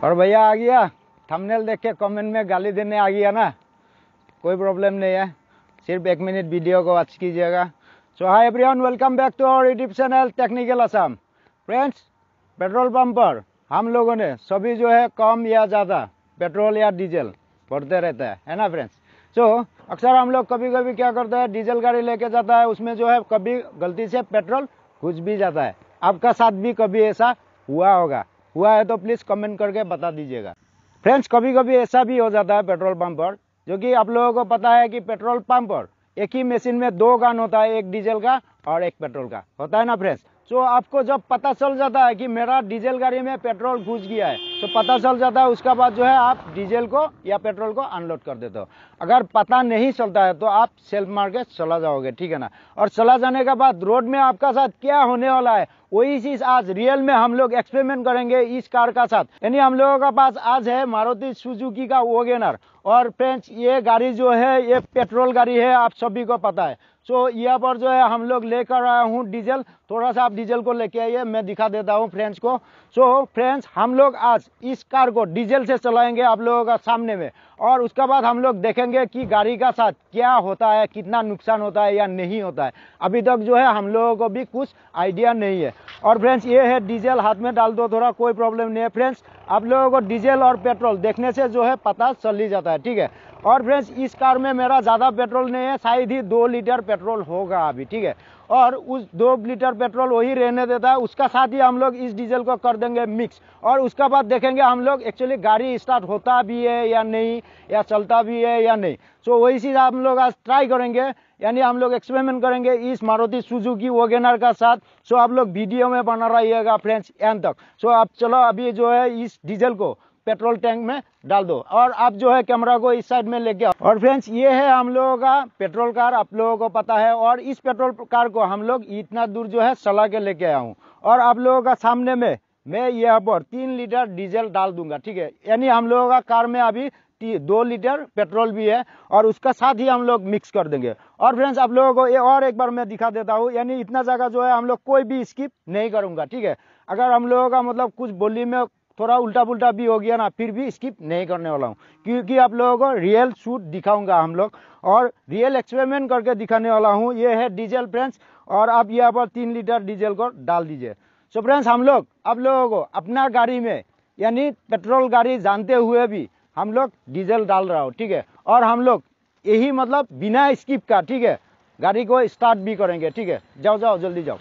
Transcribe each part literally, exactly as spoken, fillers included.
और भैया आ गया, थंबनेल देख के कमेंट में गाली देने आ गया ना, कोई प्रॉब्लम नहीं है, सिर्फ एक मिनट वीडियो को वॉच कीजिएगा। So hi everyone, welcome back to our YouTube channel technical Assam. Friends, petrol pump पर हम लोगों ने सभी जो है कम या ज़्यादा पेट्रोल या डीजल भरते रहता है है ना फ्रेंड्स। सो अक्सर हम लोग कभी कभी क्या करते हैं, डीजल गाड़ी लेके जाता है, उसमें जो है कभी गलती से पेट्रोल घुस भी जाता है। आपका साथ भी कभी ऐसा हुआ होगा, हुआ है तो प्लीज़ कमेंट करके बता दीजिएगा। फ्रेंड्स, कभी कभी ऐसा भी हो जाता है पेट्रोल पंप पर, जो कि आप लोगों को पता है कि पेट्रोल पंप पर एक ही मशीन में दो गन होता है, एक डीजल का और एक पेट्रोल का होता है ना फ्रेंड्स। तो आपको जब पता चल जाता है कि मेरा डीजल गाड़ी में पेट्रोल घुस गया है, तो पता चल जाता है, उसका बाद जो है आप डीजल को या पेट्रोल को अनलोड कर देते हो। अगर पता नहीं चलता है तो आप सेल्फ मार के चला जाओगे, ठीक है ना। और चला जाने के बाद रोड में आपका साथ क्या होने वाला है, वही चीज आज रियल में हम लोग एक्सपेरिमेंट करेंगे इस कार का साथ। यानी हम लोगों का पास आज है मारुति सुजुकी का वैगनर। और फ्रेंड्स, ये गाड़ी जो है ये पेट्रोल गाड़ी है, आप सभी को पता है। सो so, यहाँ पर जो है हम लोग लेकर आया हूँ डीजल। थोड़ा सा आप डीजल को लेके आइए, मैं दिखा देता हूँ फ्रेंड्स को। सो so, फ्रेंड्स, हम लोग आज इस कार को डीजल से चलाएंगे आप लोगों का सामने में, और उसके बाद हम लोग देखेंगे कि गाड़ी का साथ क्या होता है, कितना नुकसान होता है या नहीं होता है। अभी तक जो है हम लोगों को भी कुछ आइडिया नहीं है। और फ्रेंड्स, ये है डीजल, हाथ में डाल दो थोड़ा, कोई प्रॉब्लम नहीं है फ्रेंड्स। आप लोगों को डीजल और पेट्रोल देखने से जो है पता चल ही जाता है, ठीक है। और फ्रेंड्स, इस कार में मेरा ज़्यादा पेट्रोल नहीं है, शायद ही दो लीटर पेट्रोल होगा अभी, ठीक है। और उस दो लीटर पेट्रोल वही रहने देता है, उसका साथ ही हम लोग इस डीजल को कर देंगे मिक्स। और उसका बाद देखेंगे हम लोग एक्चुअली गाड़ी स्टार्ट होता भी है या नहीं, या चलता भी है या नहीं। सो वही चीज़ हम लोग आज ट्राई करेंगे, यानी हम लोग एक्सपेरिमेंट करेंगे इस मारुति सुजुकी वैगनर का साथ। सो आप लोग वीडियो में बना रहिएगा फ्रेंड्स एंड तक। सो आप चलो अभी जो है इस डीजल को पेट्रोल टैंक में डाल दो, और आप जो है कैमरा को इस साइड में लेके आओ। और फ्रेंड्स, ये है हम लोगों का पेट्रोल कार, आप लोगों को पता है। और इस पेट्रोल कार को हम लोग इतना दूर जो है चला के लेके आया हूँ, और आप लोगों का सामने में मैं यहाँ पर तीन लीटर डीजल डाल दूंगा, ठीक है। यानी हम लोगों का कार में अभी दो लीटर पेट्रोल भी है, और उसका साथ ही हम लोग मिक्स कर देंगे। और फ्रेंड्स, आप लोगों को ये और एक बार मैं दिखा देता हूँ, यानी इतना जगह जो है हम लोग कोई भी स्किप नहीं करूंगा, ठीक है। अगर हम लोगों का मतलब कुछ बोली में थोड़ा उल्टा पुल्टा भी हो गया ना, फिर भी स्किप नहीं करने वाला हूँ, क्योंकि आप लोगों को रियल शूट दिखाऊंगा हम लोग, और रियल एक्सपेरिमेंट करके दिखाने वाला हूँ। ये है डीजल फ्रेंड्स, और आप यहाँ पर तीन लीटर डीजल को डाल दीजिए। सो फ्रेंड्स, हम लोग आप लोगों को अपना गाड़ी में, यानी पेट्रोल गाड़ी जानते हुए भी हम लोग डीजल डाल रहा हो, ठीक है। और हम लोग यही मतलब बिना स्किप का, ठीक है, गाड़ी को स्टार्ट भी करेंगे, ठीक है। जाओ जाओ जल्दी जाओ,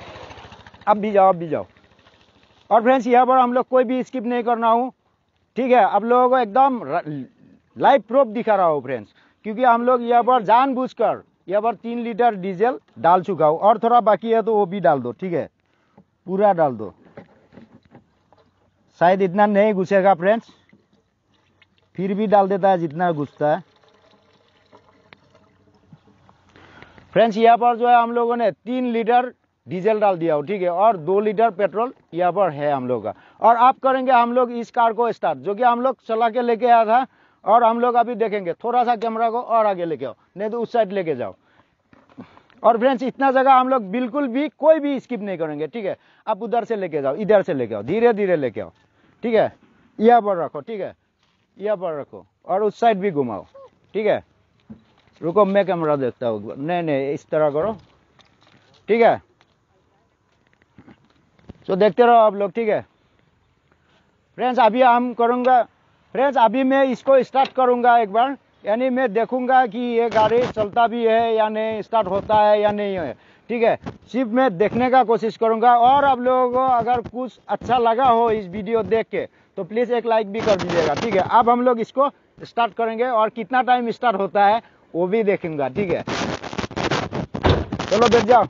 अब भी जाओ अब भी जाओ। और फ्रेंड्स, यहाँ पर हम लोग कोई भी स्किप नहीं करना हूँ, ठीक है। आप लोगों को एकदम लाइव प्रूफ दिखा रहा हूँ फ्रेंड्स, क्योंकि हम लोग यहाँ पर जानबूझकर यहाँ पर तीन लीटर डीजल डाल चुका हूँ, और थोड़ा बाकी है तो वो भी डाल दो, ठीक है, पूरा डाल दो। शायद इतना नहीं घुसेगा फ्रेंड्स, फिर भी डाल देता है जितना घुसता है। फ्रेंड्स, यहाँ पर जो है हम लोगों ने तीन लीटर डीजल डाल दिया हो, ठीक है, और दो लीटर पेट्रोल यहाँ पर है हम लोग का। और आप करेंगे हम लोग इस कार को स्टार्ट, जो कि हम लोग चला के लेके आया था। और हम लोग अभी देखेंगे, थोड़ा सा कैमरा को और आगे लेके आओ, नहीं तो उस साइड लेके जाओ। और फ्रेंड्स, इतना जगह हम लोग बिल्कुल भी कोई भी स्किप नहीं करेंगे, ठीक है। आप उधर से लेके जाओ, इधर से लेके आओ, धीरे धीरे लेके आओ, ठीक है। यहाँ पर रखो, ठीक है, यहाँ पर रखो, और उस साइड भी घुमाओ, ठीक है। रुको, मैं कैमरा देखता हूँ। नहीं नहीं, इस तरह करो, ठीक है। तो देखते रहो आप लोग, ठीक है। फ्रेंड्स, अभी हम करूँगा, फ्रेंड्स अभी मैं इसको स्टार्ट करूँगा एक बार, यानी मैं देखूँगा कि ये गाड़ी चलता भी है या नहीं, स्टार्ट होता है या नहीं है, ठीक है। सिर्फ मैं देखने का कोशिश करूँगा। और आप लोगों को अगर कुछ अच्छा लगा हो इस वीडियो देख के, तो प्लीज़ एक लाइक भी कर दीजिएगा, ठीक है। अब हम लोग इसको स्टार्ट करेंगे, और कितना टाइम स्टार्ट होता है वो भी देखूँगा, ठीक है। चलो बैठ जाओ।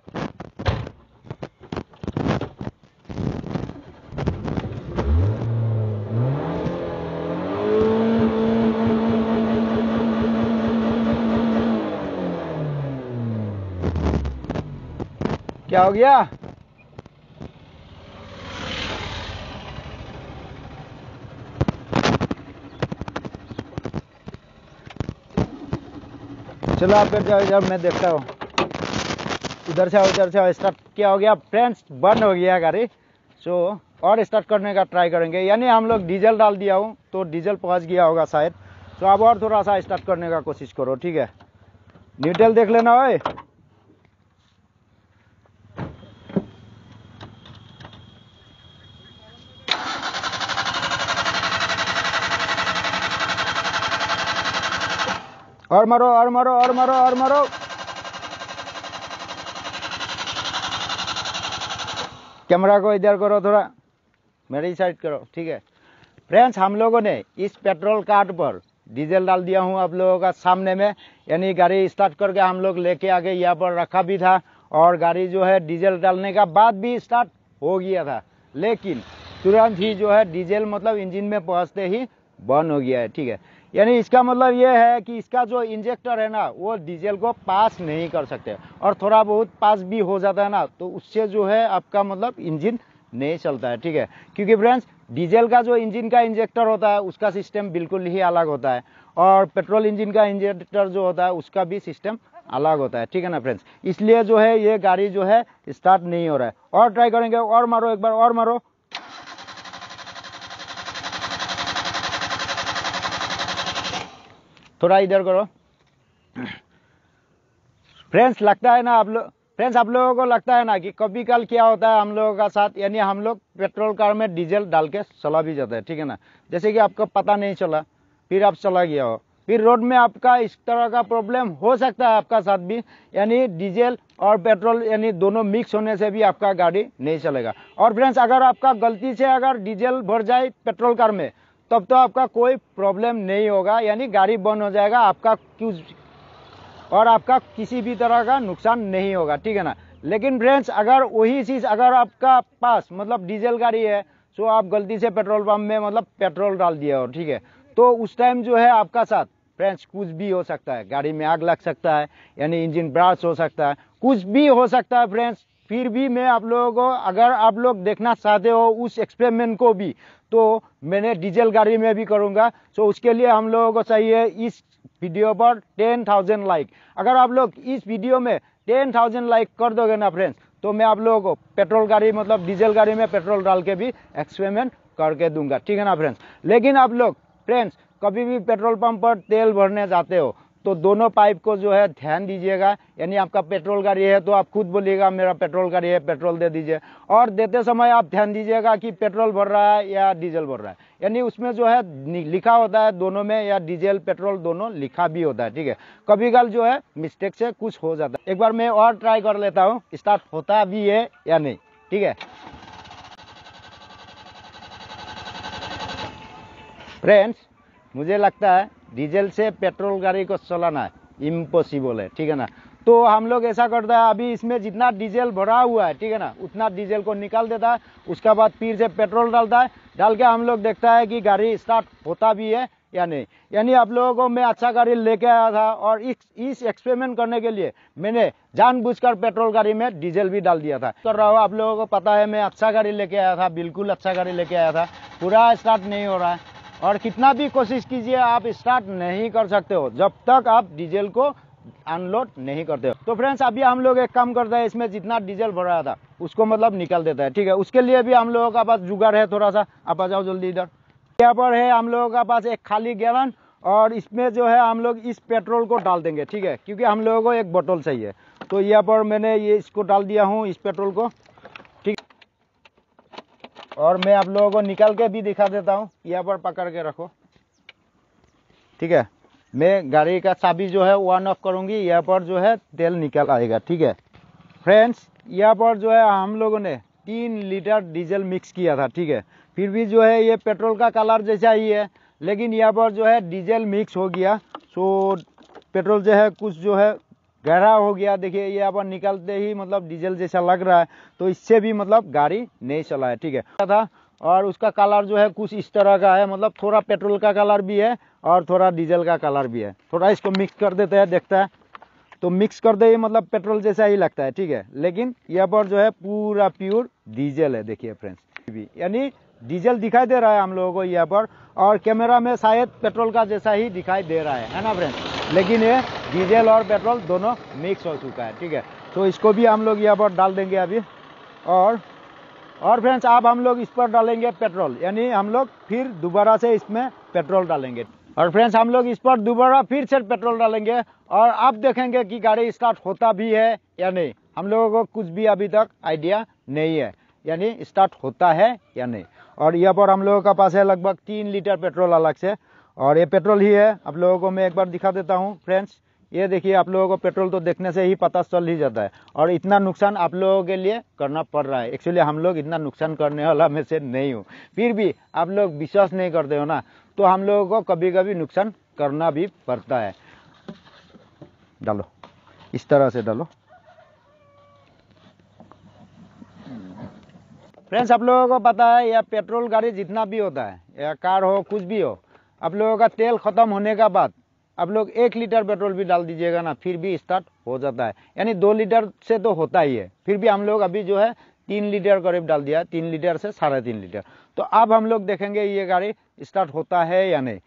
क्या हो गया? चलो आप बैठ जाओ, जब मैं देखता हूँ। इधर से आओ, इधर से आओ, स्टार्ट। क्या हो गया फ्रेंड्स? बंद हो गया गाड़ी। सो और स्टार्ट करने का ट्राई करेंगे। यानी हम लोग डीजल डाल दिया हूँ तो डीजल पहुँच गया होगा शायद। तो अब और थोड़ा सा स्टार्ट करने का कोशिश करो, ठीक है। न्यूट्रल देख लेना भाई। और मारो और मारो और मारो और मारो। कैमरा को इधर करो, थोड़ा मेरी साइड करो, ठीक है। फ्रेंड्स, हम लोगों ने इस पेट्रोल कार्ट पर डीजल डाल दिया हूं आप लोगों का सामने में। यानी गाड़ी स्टार्ट करके हम लोग लेके आके यहाँ पर रखा भी था और गाड़ी जो है डीजल डालने का बाद भी स्टार्ट हो गया था, लेकिन तुरंत ही जो है डीजल मतलब इंजन में पहुंचते ही बंद हो गया है, ठीक है। यानी इसका मतलब ये है कि इसका जो इंजेक्टर है ना वो डीजल को पास नहीं कर सकते, और थोड़ा बहुत पास भी हो जाता है ना तो उससे जो है आपका मतलब इंजन नहीं चलता है, ठीक है। क्योंकि फ्रेंड्स, डीजल का जो इंजन का इंजेक्टर होता है उसका सिस्टम बिल्कुल ही अलग होता है, और पेट्रोल इंजन का इंजेक्टर जो होता है उसका भी सिस्टम अलग होता है, ठीक है ना फ्रेंड्स। इसलिए जो है ये गाड़ी जो है स्टार्ट नहीं हो रहा है। और ट्राई करेंगे, और मारो एक बार, और मारो। थोड़ा इधर करो। फ्रेंड्स, लगता है ना आप लोग फ्रेंड्स आप लोगों को लगता है ना कि कभी कल क्या होता है हम लोगों का साथ, यानी हम लोग पेट्रोल कार में डीजल डाल के चला भी जाता है, ठीक है ना। जैसे कि आपको पता नहीं चला, फिर आप चला गया हो, फिर रोड में आपका इस तरह का प्रॉब्लम हो सकता है आपका साथ भी। यानी डीजल और पेट्रोल यानी दोनों मिक्स होने से भी आपका गाड़ी नहीं चलेगा। और फ्रेंड्स, अगर आपका गलती से अगर डीजल भर जाए पेट्रोल कार में तब तो आपका कोई प्रॉब्लम नहीं होगा, यानी गाड़ी बंद हो जाएगा आपका क्यों, और आपका किसी भी तरह का नुकसान नहीं होगा, ठीक है ना। लेकिन फ्रेंड्स, अगर वही चीज अगर आपका पास मतलब डीजल गाड़ी है तो आप गलती से पेट्रोल पंप में मतलब पेट्रोल डाल दिया हो, ठीक है, तो उस टाइम जो है आपका साथ फ्रेंड्स कुछ भी हो सकता है। गाड़ी में आग लग सकता है, यानी इंजन ब्लास्ट हो सकता है, कुछ भी हो सकता है फ्रेंड्स। फिर भी मैं आप लोगों को, अगर आप लोग देखना चाहते हो उस एक्सपेरिमेंट को भी, तो मैंने डीजल गाड़ी में भी करूंगा। तो उसके लिए हम लोगों को चाहिए इस वीडियो पर टेन थाउजेंड लाइक। अगर आप लोग इस वीडियो में टेन थाउजेंड लाइक कर दोगे ना फ्रेंड्स, तो मैं आप लोगों को पेट्रोल गाड़ी मतलब डीजल गाड़ी में पेट्रोल डाल के भी एक्सपेरिमेंट करके दूंगा, ठीक है ना फ्रेंड्स। लेकिन आप लोग फ्रेंड्स कभी भी पेट्रोल पंप पर तेल भरने जाते हो तो दोनों पाइप को जो है ध्यान दीजिएगा। यानी आपका पेट्रोल गाड़ी है तो आप खुद बोलिएगा मेरा पेट्रोल गाड़ी है, पेट्रोल दे दीजिए, और देते समय आप ध्यान दीजिएगा कि पेट्रोल भर रहा है या डीजल भर रहा है। यानी उसमें जो है लिखा होता है दोनों में, या डीजल पेट्रोल दोनों लिखा भी होता है, ठीक है। कभी कल जो है मिस्टेक से कुछ हो जाता है। एक बार मैं और ट्राई कर लेता हूँ, स्टार्ट होता भी है या नहीं, ठीक है फ्रेंड्स। मुझे लगता है डीजल से पेट्रोल गाड़ी को चलाना इम्पॉसिबल है, ठीक है ना। तो हम लोग ऐसा करता है, अभी इसमें जितना डीजल भरा हुआ है, ठीक है ना, उतना डीजल को निकाल देता है, उसके बाद फिर से पेट्रोल डालता है, डाल के हम लोग देखता है कि गाड़ी स्टार्ट होता भी है या नहीं। यानी आप लोगों को मैं अच्छा गाड़ी लेके आया था, और इस इस एक्सपेरिमेंट करने के लिए मैंने जानबूझकर पेट्रोल गाड़ी में डीजल भी डाल दिया था। कर रहा हूँ, आप लोगों को पता है मैं अच्छा गाड़ी लेके आया था, बिल्कुल अच्छा गाड़ी लेके आया था, पूरा स्टार्ट नहीं हो रहा है। और कितना भी कोशिश कीजिए आप स्टार्ट नहीं कर सकते हो जब तक आप डीजल को अनलोड नहीं करते हो। तो फ्रेंड्स, अभी हम लोग एक काम करते हैं, इसमें जितना डीजल भरा था उसको मतलब निकाल देता है, ठीक है। उसके लिए भी हम लोगों का पास जुगाड़ है थोड़ा सा। आप आ जाओ जल्दी इधर। यहाँ पर है हम लोगों का पास एक खाली गैलन, और इसमें जो है हम लोग इस पेट्रोल को डाल देंगे, ठीक है, क्योंकि हम लोगों को एक बोतल चाहिए। तो यहाँ पर मैंने ये इसको डाल दिया हूँ, इस पेट्रोल को, ठीक। और मैं आप लोगों को निकाल के भी दिखा देता हूँ, यहाँ पर पकड़ के रखो, ठीक है। मैं गाड़ी का चाबी जो है ऑन ऑफ करूंगी, यहाँ पर जो है तेल निकल आएगा, ठीक है। फ्रेंड्स, यहाँ पर जो है हम लोगों ने तीन लीटर डीजल मिक्स किया था, ठीक है। फिर भी जो है ये पेट्रोल का कलर जैसा ही है, लेकिन यहाँ पर जो है डीजल मिक्स हो गया, सो पेट्रोल जो है कुछ जो है गहरा हो गया। देखिए यहाँ पर निकलते ही मतलब डीजल जैसा लग रहा है, तो इससे भी मतलब गाड़ी नहीं चला है, ठीक है था। और उसका कलर जो है कुछ इस तरह का है, मतलब थोड़ा पेट्रोल का कलर भी है और थोड़ा डीजल का कलर भी है। थोड़ा इसको मिक्स कर देते हैं, देखता है तो मिक्स कर दे ही मतलब पेट्रोल जैसा ही लगता है, ठीक है। लेकिन यहाँ पर जो है पूरा प्योर डीजल है, देखिए फ्रेंड्स, यानी डीजल दिखाई दे रहा है हम लोगों को यहाँ पर, और कैमरा में शायद पेट्रोल का जैसा ही दिखाई दे रहा है है ना फ्रेंड्स, लेकिन ये डीजल और पेट्रोल दोनों मिक्स हो चुका है, ठीक है। तो इसको भी हम लोग यहाँ पर डाल देंगे अभी, और और फ्रेंड्स अब हम लोग इस पर डालेंगे पेट्रोल, यानी हम लोग फिर दोबारा से इसमें पेट्रोल डालेंगे। और फ्रेंड्स हम लोग इस पर दोबारा फिर से पेट्रोल डालेंगे और अब देखेंगे कि गाड़ी स्टार्ट होता भी है या नहीं। हम लोगों को कुछ भी अभी तक आइडिया नहीं है, यानी स्टार्ट होता है या नहीं। और यहाँ पर हम लोगों का पास है लगभग तीन लीटर पेट्रोल अलग से, और ये पेट्रोल ही है। आप लोगों को मैं एक बार दिखा देता हूँ फ्रेंड्स, ये देखिए, आप लोगों को पेट्रोल तो देखने से ही पता चल ही जाता है। और इतना नुकसान आप लोगों के लिए करना पड़ रहा है। एक्चुअली हम लोग इतना नुकसान करने वाला में से नहीं हूँ, फिर भी आप लोग विश्वास नहीं करते हो ना, तो हम लोगों को कभी कभी नुकसान करना भी पड़ता है। डालो, इस तरह से डालो। फ्रेंड्स आप लोगों को पता है, या पेट्रोल गाड़ी जितना भी होता है, या कार हो कुछ भी हो, आप लोगों का तेल खत्म होने का बाद आप लोग एक लीटर पेट्रोल भी डाल दीजिएगा ना, फिर भी स्टार्ट हो जाता है। यानी दो लीटर से तो होता ही है, फिर भी हम लोग अभी जो है तीन लीटर करीब डाल दिया, तीन लीटर से साढ़े तीन लीटर। तो अब हम लोग देखेंगे ये गाड़ी स्टार्ट होता है या नहीं।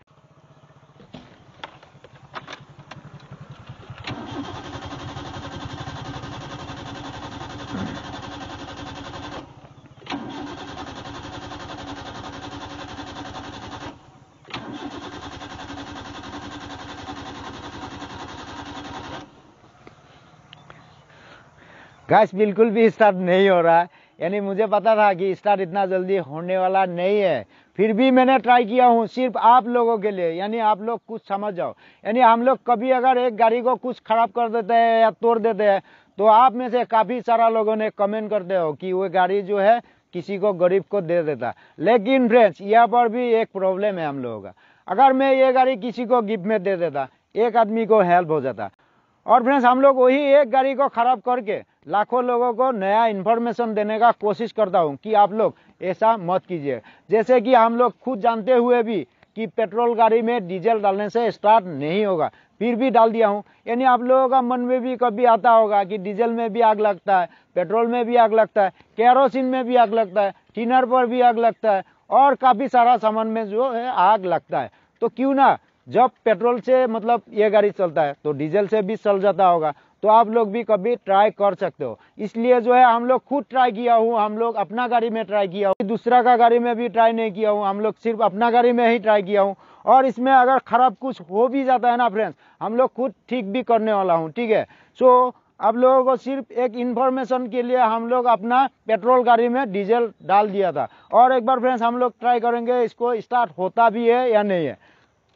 गैस बिल्कुल भी स्टार्ट नहीं हो रहा है, यानी मुझे पता था कि स्टार्ट इतना जल्दी होने वाला नहीं है, फिर भी मैंने ट्राई किया हूँ सिर्फ आप लोगों के लिए, यानी आप लोग कुछ समझ जाओ। यानी हम लोग कभी अगर एक गाड़ी को कुछ खराब कर देते हैं या तोड़ देते हैं, तो आप में से काफी सारा लोगों ने कमेंट करते हो कि वो गाड़ी जो है किसी को गरीब को दे देता। लेकिन फ्रेंड्स यहाँ पर भी एक प्रॉब्लम है हम लोगों का। अगर मैं ये गाड़ी किसी को गिफ्ट में दे देता, एक आदमी को हेल्प हो जाता। और फ्रेंड्स हम लोग वही एक गाड़ी को खराब करके लाखों लोगों को नया इन्फॉर्मेशन देने का कोशिश करता हूं कि आप लोग ऐसा मत कीजिए। जैसे कि हम लोग खुद जानते हुए भी कि पेट्रोल गाड़ी में डीजल डालने से स्टार्ट नहीं होगा, फिर भी डाल दिया हूं। यानी आप लोगों का मन में भी कभी आता होगा कि डीजल में भी आग लगता है, पेट्रोल में भी आग लगता है, केरोसिन में भी आग लगता है, टिनर पर भी आग लगता है, और काफी सारा सामान में जो है आग लगता है। तो क्यों ना, जब पेट्रोल से मतलब ये गाड़ी चलता है तो डीजल से भी चल जाता होगा, तो आप लोग भी कभी ट्राई कर सकते हो। इसलिए जो है हम लोग खुद ट्राई किया हूँ, हम लोग अपना गाड़ी में ट्राई किया हूँ, दूसरा का गाड़ी में भी ट्राई नहीं किया हूँ, हम लोग सिर्फ अपना गाड़ी में ही ट्राई किया हूँ। और इसमें अगर खराब कुछ हो भी जाता है ना फ्रेंड्स, हम लोग खुद ठीक भी करने वाला हूँ, ठीक है। सो आप लोगों को सिर्फ एक इन्फॉर्मेशन के लिए हम लोग अपना पेट्रोल गाड़ी में डीजल डाल दिया था। और एक बार फ्रेंड्स हम लोग ट्राई करेंगे इसको स्टार्ट होता भी है या नहीं है।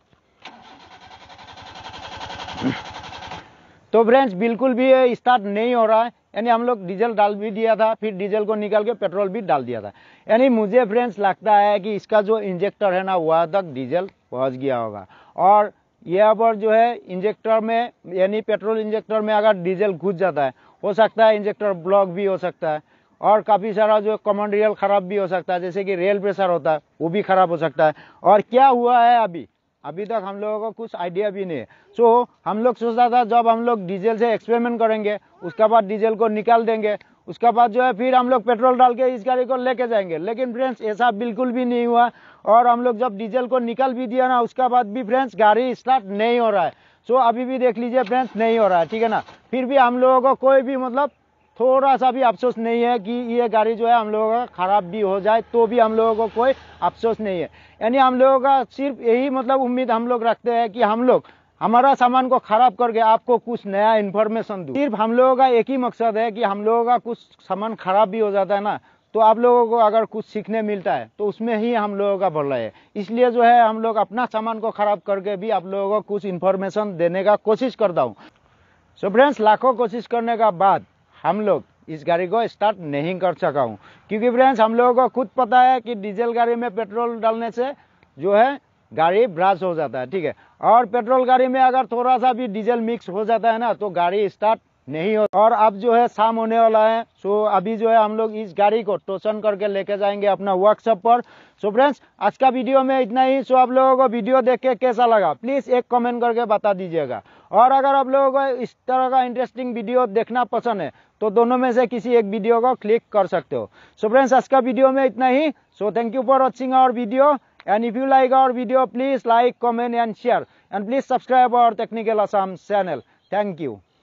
तो फ्रेंड्स बिल्कुल भी स्टार्ट नहीं हो रहा है, यानी हम लोग डीजल डाल भी दिया था, फिर डीजल को निकाल के पेट्रोल भी डाल दिया था। यानी मुझे फ्रेंड्स लगता है कि इसका जो इंजेक्टर है ना, वहां तक डीजल पहुंच गया होगा। और यहाँ पर जो है इंजेक्टर में, यानी पेट्रोल इंजेक्टर में अगर डीजल घुस जाता है, हो सकता है इंजेक्टर ब्लॉक भी हो सकता है, और काफी सारा जो कॉमन रेल खराब भी हो सकता है, जैसे कि रेल प्रेशर होता है वो भी खराब हो सकता है। और क्या हुआ है अभी अभी तक हम लोगों को कुछ आइडिया भी नहीं है। सो so, हम लोग सोचा था जब हम लोग डीजल से एक्सपेरिमेंट करेंगे, उसके बाद डीजल को निकाल देंगे, उसके बाद जो है फिर हम लोग पेट्रोल डाल के इस गाड़ी को लेके जाएंगे। लेकिन फ्रेंड्स ऐसा बिल्कुल भी नहीं हुआ, और हम लोग जब डीजल को निकाल भी दिया ना, उसके बाद भी फ्रेंड्स गाड़ी स्टार्ट नहीं हो रहा है। सो so, अभी भी देख लीजिए फ्रेंड्स, नहीं हो रहा है, ठीक है ना। फिर भी हम लोगों को कोई भी मतलब थोड़ा सा भी अफसोस नहीं है कि ये गाड़ी जो है हम लोगों का खराब भी हो जाए, तो भी हम लोगों को कोई अफसोस नहीं है। यानी हम लोगों का सिर्फ यही मतलब उम्मीद हम लोग रखते हैं कि हम लोग हमारा सामान को खराब करके आपको कुछ नया इन्फॉर्मेशन दूं। सिर्फ हम लोगों का एक ही मकसद है कि हम लोगों का कुछ सामान खराब भी हो जाता है ना, तो आप लोगों को अगर कुछ सीखने मिलता है तो उसमें ही हम लोगों का भला है। इसलिए जो है हम लोग अपना सामान को खराब करके भी आप लोगों को कुछ इन्फॉर्मेशन देने का कोशिश करता हूँ। सो फ्रेंड्स लाखों कोशिश करने का बाद हम लोग इस गाड़ी को स्टार्ट नहीं कर सका हूँ, क्योंकि फ्रेंड्स हम लोगों को खुद पता है कि डीजल गाड़ी में पेट्रोल डालने से जो है गाड़ी ब्रास्ट हो जाता है, ठीक है। और पेट्रोल गाड़ी में अगर थोड़ा सा भी डीजल मिक्स हो जाता है ना, तो गाड़ी स्टार्ट नहीं हो। और अब जो है शाम होने वाला है, सो अभी जो है हम लोग इस गाड़ी को टोचन करके लेके जाएंगे अपना वर्कशॉप पर। सो फ्रेंड्स आज का वीडियो में इतना ही। सो आप लोगों को वीडियो देख के कैसा लगा प्लीज एक कमेंट करके बता दीजिएगा। और अगर आप लोगों को इस तरह का इंटरेस्टिंग वीडियो देखना पसंद है तो दोनों में से किसी एक वीडियो को क्लिक कर सकते हो। सो फ्रेंड्स आज का वीडियो में इतना ही। So thank you for watching our video, and if you like our video please like, comment and share, and please subscribe our Technical Assam channel. Thank you.